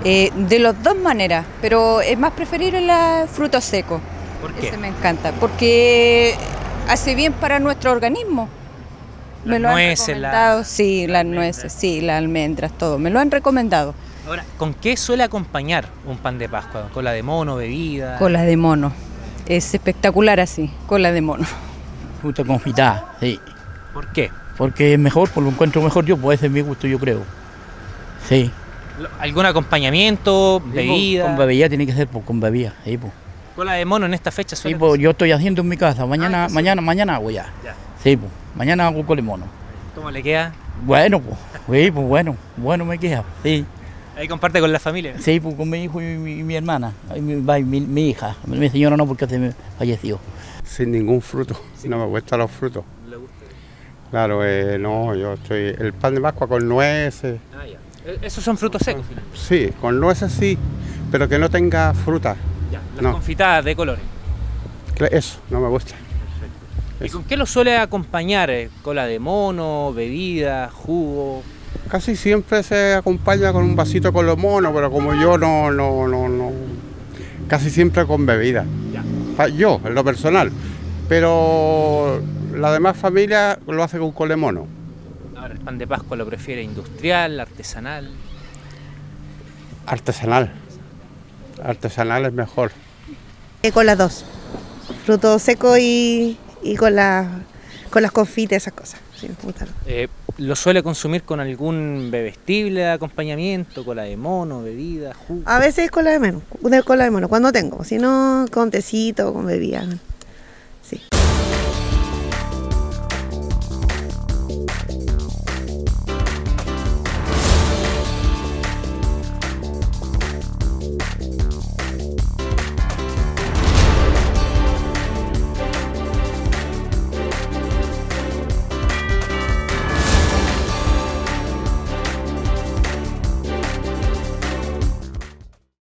De las dos maneras, pero es más preferible el fruto seco. ¿Por qué? Ese me encanta, porque hace bien para nuestro organismo. Las Me lo han nueces, recomendado, sí, las almendras. nueces, sí, las almendras, todo. Me lo han recomendado. Ahora, ¿con qué suele acompañar un pan de Pascua? ¿Cola de mono, bebida? Cola de mono. Es espectacular así, cola de mono. Fruta confitada, sí. ¿Por qué? Porque es mejor, pues lo encuentro mejor yo, pues ese es mi gusto, yo creo. Sí. ¿Algún acompañamiento, bebida? Con bebida tiene que ser, pues con bebida, sí, pues. ¿Cola de mono en esta fecha Sí, suele pues yo estoy haciendo en mi casa, mañana, sí. mañana hago ya. Ya. Sí, pues, mañana hago con mono. ¿Cómo le queda? Bueno, pues, sí, pues bueno me queda, sí. Ahí comparte con la familia. Sí, pues con mi hijo y mi hermana, ahí mi hija, mi señora no porque se me falleció. Sin ningún fruto, no me gustan los frutos. ¿Le gusta? Claro, no, yo estoy, el pan de Pascua con nueces, Ah, ya. Esos son frutos secos, finalmente. sí, con nueces sí, pero que no tenga fruta, Ya, las No. confitadas de colores. eso no me gusta. ¿Y Eso. con qué lo suele acompañar? ¿Cola de mono, bebida, jugo? Casi siempre se acompaña con un vasito con los monos, pero como yo no, casi siempre con bebida. Ya. Yo, en lo personal, pero la demás familia lo hace con colemono. Ahora, ¿el pan de Pascua lo prefiere industrial, artesanal? Artesanal. Artesanal es mejor. Con las dos, fruto seco y con las confites, esas cosas. Sí, me gustan. ¿Lo suele consumir con algún bebestible de acompañamiento? ¿Cola de mono, bebida, jugo? A veces cola de mono, cuando tengo, si no con tecito, con bebida. Sí.